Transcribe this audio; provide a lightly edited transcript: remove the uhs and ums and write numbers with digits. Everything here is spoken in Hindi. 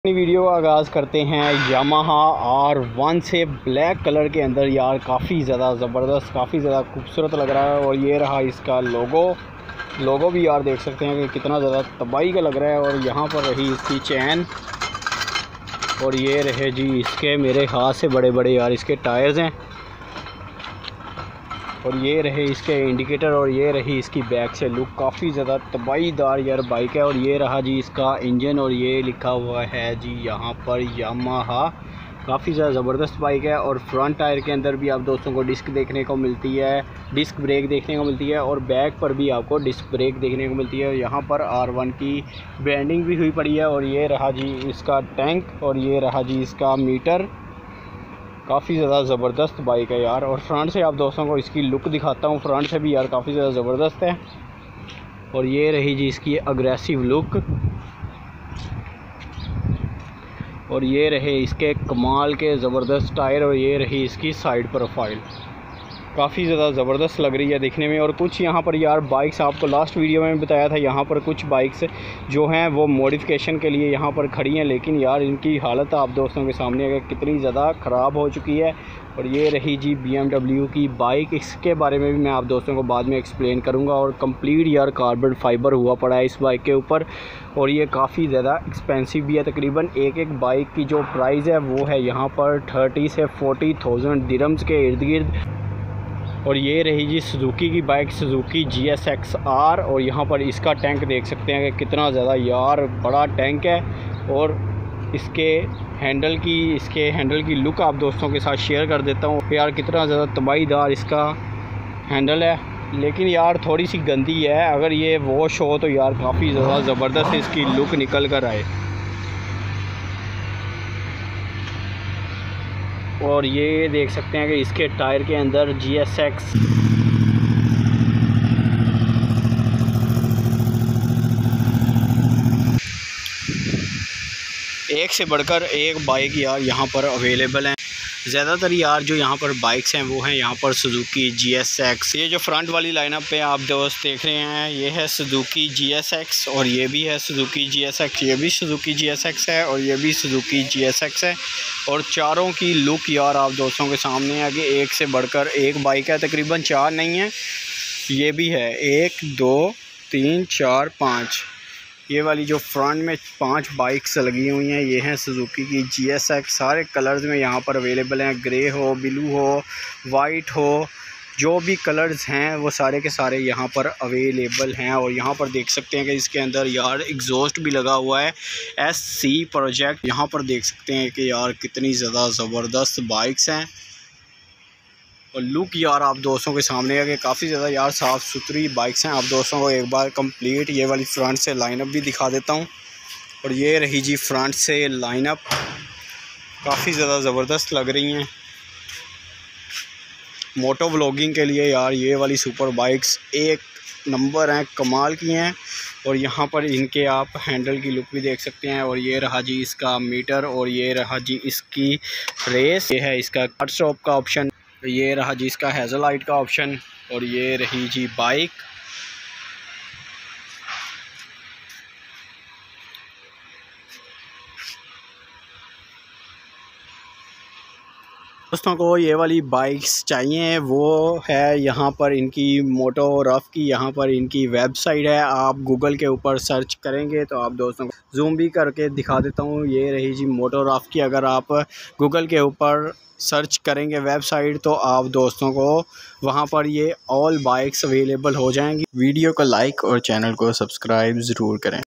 अपनी वीडियो का आगाज़ करते हैं यामाहा R1 से। ब्लैक कलर के अंदर यार काफ़ी ज़्यादा ज़बरदस्त, काफ़ी ज़्यादा खूबसूरत लग रहा है। और ये रहा इसका लोगो भी यार देख सकते हैं कि कितना ज़्यादा तबाही का लग रहा है। और यहाँ पर रही इसकी चैन, और ये रहे जी इसके मेरे हाथ से बड़े बड़े यार इसके टायर्स हैं, और ये रहे इसके इंडिकेटर, और ये रही इसकी बैक से लुक। काफ़ी ज़्यादा तबाहीदार यार बाइक है। और ये रहा जी इसका इंजन, और ये लिखा हुआ है जी यहाँ पर यामाहा। काफ़ी ज़्यादा ज़बरदस्त बाइक है। और फ्रंट टायर के अंदर भी आप दोस्तों को डिस्क देखने को मिलती है, डिस्क ब्रेक देखने को मिलती है, और बैक पर भी आपको डिस्क ब्रेक देखने को मिलती है। यहाँ पर R1 की ब्रांडिंग भी हुई पड़ी है। और ये रहा जी इसका टैंक, और ये रहा जी इसका मीटर। काफ़ी ज़्यादा ज़बरदस्त बाइक है यार। और फ्रंट से आप दोस्तों को इसकी लुक दिखाता हूँ, फ्रंट से भी यार काफ़ी ज़्यादा ज़बरदस्त है। और ये रही जी इसकी अग्रेसिव लुक, और ये रहे इसके कमाल के ज़बरदस्त टायर, और ये रही इसकी साइड प्रोफाइल। काफ़ी ज़्यादा ज़बरदस्त लग रही है देखने में। और कुछ यहाँ पर यार बाइक्स आपको लास्ट वीडियो में बताया था, यहाँ पर कुछ बाइक्स जो हैं वो मॉडिफिकेशन के लिए यहाँ पर खड़ी हैं, लेकिन यार इनकी हालत आप दोस्तों के सामने है कितनी ज़्यादा ख़राब हो चुकी है। और ये रही जी BMW की बाइक, इसके बारे में भी मैं आप दोस्तों को बाद में एक्सप्लेन करूँगा। और कंप्लीट यार कार्बन फाइबर हुआ पड़ा है इस बाइक के ऊपर, और ये काफ़ी ज़्यादा एक्सपेंसिव भी है। तकरीबन एक बाइक की जो प्राइस है वो है यहाँ पर 30 से 40,000 दिरहम्स के इर्द गिर्द। और ये रही जी सुजुकी की बाइक, सुजुकी GSX-R। और यहाँ पर इसका टैंक देख सकते हैं कि कितना ज़्यादा यार बड़ा टैंक है। और इसके हैंडल की लुक आप दोस्तों के साथ शेयर कर देता हूँ यार, कितना ज़्यादा तबाहीदार इसका हैंडल है। लेकिन यार थोड़ी सी गंदी है, अगर ये वॉश हो तो यार काफ़ी ज़्यादा ज़बरदस्त इसकी लुक निकल कर आए। और ये देख सकते हैं कि इसके टायर के अंदर GSX एक से बढ़कर एक बाइक यार यहाँ पर अवेलेबल हैं। ज़्यादातर यार जो यहाँ पर बाइक्स हैं वो हैं यहाँ पर सुजुकी GSX। ये जो फ्रंट वाली लाइनअप पे आप दोस्त देख रहे हैं, ये है सुजुकी GSX, और ये भी है सुजुकी GSX, ये भी सुजुकी GSX है, और ये भी सुजुकी GSX है। और चारों की लुक यार आप दोस्तों के सामने है कि एक से बढ़कर एक बाइक है। तकरीबन 4 नहीं है, ये भी है 1 2 3 4 5, ये वाली जो फ्रंट में 5 बाइक्स लगी हुई हैं ये हैं सुजुकी की GSX। सारे कलर्स में यहाँ पर अवेलेबल हैं, ग्रे हो, ब्लू हो, वाइट हो, जो भी कलर्स हैं वो सारे के सारे यहाँ पर अवेलेबल हैं। और यहाँ पर देख सकते हैं कि इसके अंदर यार एग्जॉस्ट भी लगा हुआ है, SC प्रोजेक्ट। यहाँ पर देख सकते हैं कि यार कितनी ज़्यादा ज़बरदस्त बाइक्स हैं। और लुक यार आप दोस्तों के सामने है कि काफ़ी ज़्यादा यार साफ़ सुथरी बाइक्स हैं। आप दोस्तों को एक बार कंप्लीट ये वाली फ्रंट से लाइनअप भी दिखा देता हूं। और ये रही जी फ्रंट से लाइनअप, काफ़ी ज़्यादा ज़बरदस्त लग रही हैं। मोटो व्लॉगिंग के लिए यार ये वाली सुपर बाइक्स एक नंबर हैं, कमाल की हैं। और यहाँ पर इनके आप हैंडल की लुक भी देख सकते हैं। और ये रहा जी इसका मीटर, और ये रहा जी इसकी रेस, ये है इसका कट स्टॉप का ऑप्शन, ये रहा जी इसका हेज़लाइट का ऑप्शन, और ये रही जी बाइक। दोस्तों को ये वाली बाइक्स चाहिए वो है यहाँ पर इनकी मोटो रफ़ की, यहाँ पर इनकी वेबसाइट है। आप गूगल के ऊपर सर्च करेंगे तो आप दोस्तों को जूम भी करके दिखा देता हूँ। ये रही जी मोटो रफ़ की, अगर आप गूगल के ऊपर सर्च करेंगे वेबसाइट तो आप दोस्तों को वहाँ पर ये ऑल बाइक्स अवेलेबल हो जाएंगी। वीडियो को लाइक और चैनल को सब्सक्राइब ज़रूर करें।